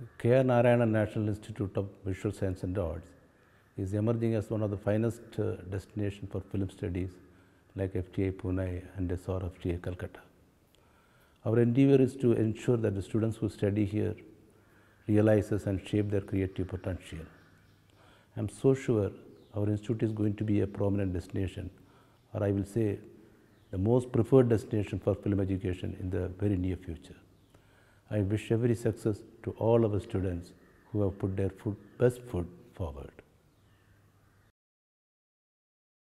K.R. Narayanan National Institute of Visual Science and Arts is emerging as one of the finest destinations for film studies like FTI Pune and SRFTA Calcutta. Our endeavor is to ensure that the students who study here realizes and shape their creative potential. I am so sure our institute is going to be a prominent destination, or I will say the most preferred destination for film education in the very near future. I wish every success to all our students who have put their best foot forward.